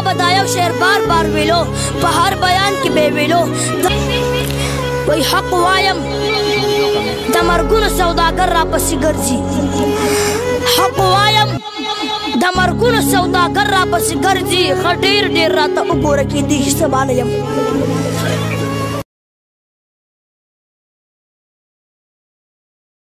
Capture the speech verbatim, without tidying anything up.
به دا یو شعر بار بار ویلو په هر بیان کې به ویلو وای حق وایم د مرګونو سوداګر راپسې ګرځي حق وایم د مرګونو سوداګر راپسې ګرځي ښه ډېر ډېر راته وګوره کېدای شي سبا نه یم